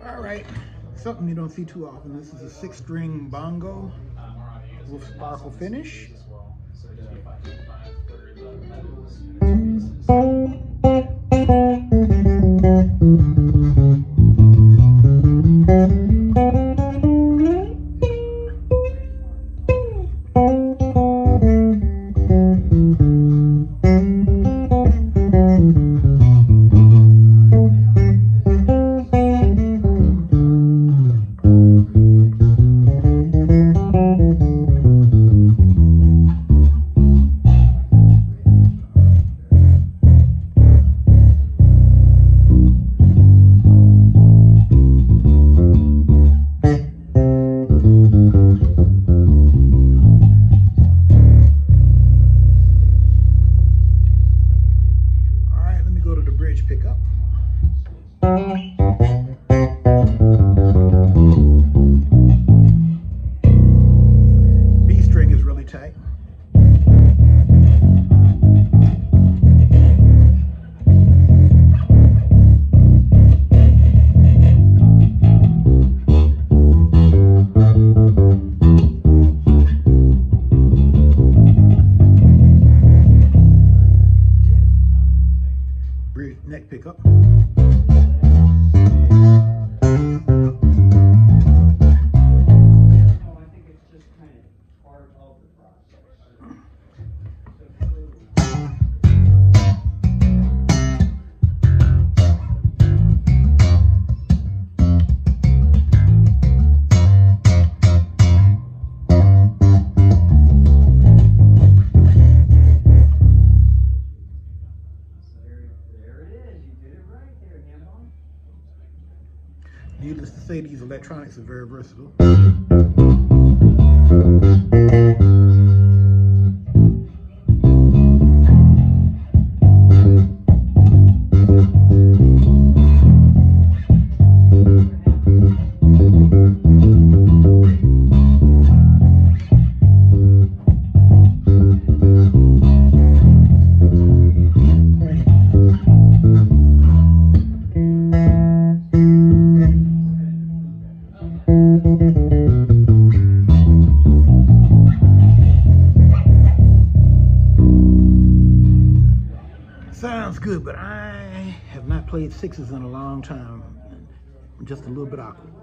All right, something you don't see too often. This is a 6-string bongo with sparkle finish. Go to the bridge pickup. B string is really tight. Neck pickup. Needless to say, these electronics are very versatile. Sounds good, but I have not played sixes in a long time. I'm just a little bit awkward.